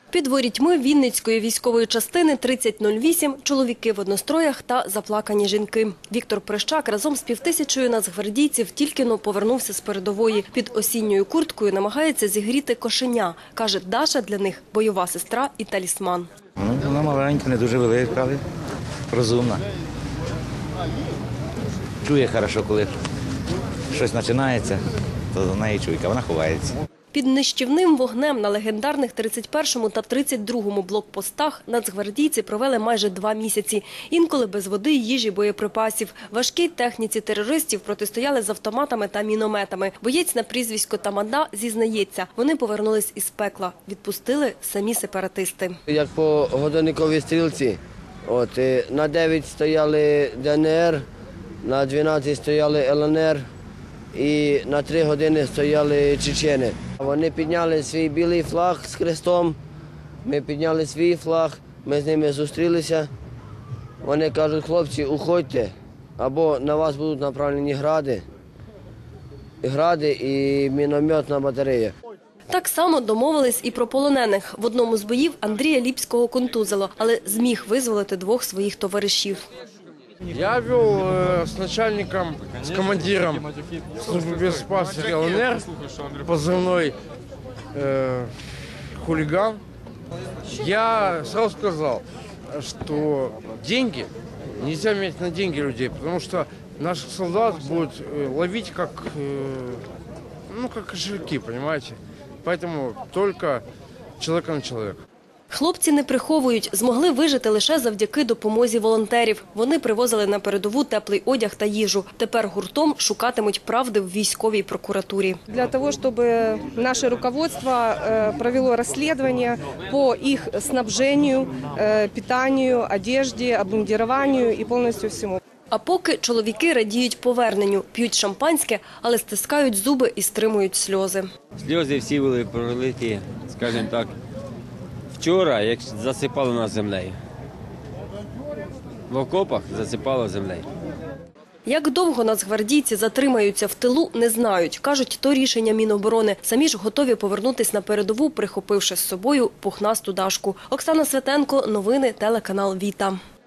Під ворітьми Вінницької військової частини 3008 – чоловіки в одностроях та заплакані жінки. Віктор Прищак разом з 5000 нацгвардійців тільки-но повернувся з передової. Під осінньою курткою намагається зігріти кошеня. Каже, Даша для них – бойова сестра і талісман. Вона маленька, не дуже велика, але розумна. Чує добре, коли щось починається, то в неї чуйка, вона ховається. Під нищівним вогнем на легендарних 31-му та 32-му блокпостах нацгвардійці провели майже 2 місяці. Інколи без води, їжі, боєприпасів. Важкій техніці терористів протистояли з автоматами та мінометами. Боєць на прізвисько Тамада зізнається, вони повернулись із пекла. Відпустили самі сепаратисти. Як по годинниковій стрілці, на 9 стояли ДНР, на 12 стояли ЛНР і на 3 години стояли чечени. Вони підняли свій білий флаг з хрестом, ми підняли свій флаг, ми з ними зустрілися. Вони кажуть, хлопці, уходьте, або на вас будуть направлені гради і мінометна батарея. Так само домовились і про полонених. В одному з боїв Андрія Ліпського контузило, але зміг визволити 2 своїх товаришів. Я вел с начальником, с командиром службы безопасности ЛНР, позывной «Хулиган». Я сразу сказал, что деньги, нельзя менять на деньги людей, потому что наших солдат будут ловить как кошельки, понимаете? Поэтому только человека на человека. Хлопці не приховують, змогли вижити лише завдяки допомозі волонтерів. Вони привозили на передову теплий одяг та їжу. Тепер гуртом шукатимуть правди в військовій прокуратурі. Для того, щоб наше руководство провело розслідування по їх снабженню, питанню, одежді, обмундируванню і повністю всьому. А поки чоловіки радіють поверненню, п'ють шампанське, але стискають зуби і стримують сльози. Сльози всі були пролиті, скажімо так, вчора, як засипало нас землею. В окопах засипало землею. Як довго нацгвардійці затримаються в тилу, не знають. Кажуть, то рішення Міноборони. Самі ж готові повернутись на передову, прихопивши з собою пухнасту Дашку. Оксана Светенко, новини, телеканал «Віта».